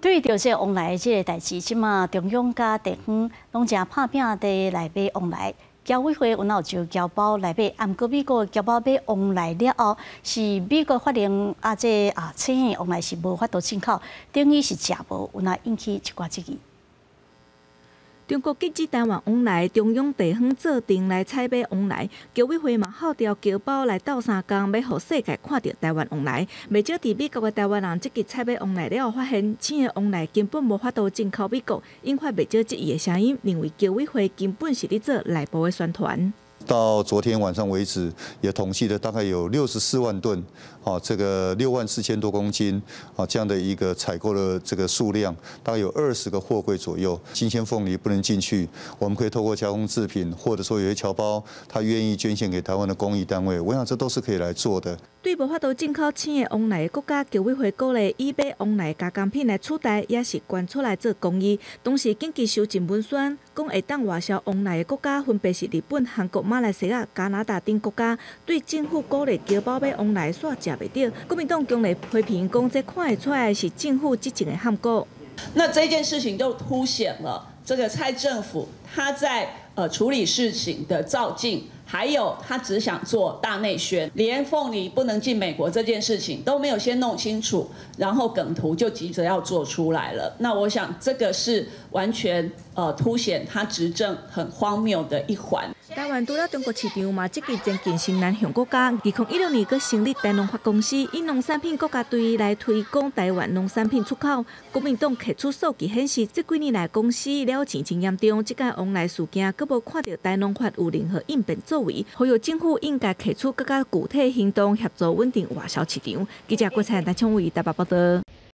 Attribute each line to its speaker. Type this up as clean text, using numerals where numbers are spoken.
Speaker 1: 对着这往来这个代志，即马中央甲地方拢正拍拼地来买往来。侨委会有就侨胞来买，啊，毋过美国侨胞买往来了后，是美国发现青的往来是无法度进口，等于是食无，有引起一寡质疑。
Speaker 2: 中国禁止台湾往来，中央地方做定来采买往来，侨委会嘛号召侨胞来斗相共，要互世界看到台湾往来。袂少伫美国的台湾人积极采买往来了后，发现青的往来根本无法度进口美国，引发袂少质疑的声音，认为侨委会根本是咧做内部的宣传。
Speaker 3: 到昨天晚上为止，也统计了大概有64万吨，这个6万4千多公斤，这样的一个采购的这个数量，大概有20个货柜左右。新鲜凤梨不能进去，我们可以透过加工制品，或者说有些侨胞他愿意捐献给台湾的公益单位，我想这都是可以来做的。
Speaker 2: 对无法度进口青的往来的国家，侨委会鼓励以买往来加工品来取代，也是捐出来做公益。同时紧急收进文宣，讲会当外销往来的国家分别是日本、韩国、马来西亚、加拿大等国家。对政府鼓励侨胞买往来，煞食袂到。国民党强烈批评，讲这看得出来是政府执政的함果。
Speaker 4: 那这件事情就凸显了这个蔡政府他在处理事情的躁进。 还有，他只想做大内宣，连凤梨不能进美国这件事情都没有先弄清楚，然后梗图就急着要做出来了。那我想，这个是完全凸显他执政很荒谬的一环。
Speaker 2: 台湾除了中国市场嘛，积极增进新南向国家。2016年，佮成立台农发公司，以农产品国家队来推广台湾农产品出口。国民党摕出数据显示，这几年来公司了钱真严重，这个往来事件，佮无看到台农法有任何应变作为。 呼吁政府应该提出更加具体行动，协助稳定外销市场。记者郭彩台昌为台北报道。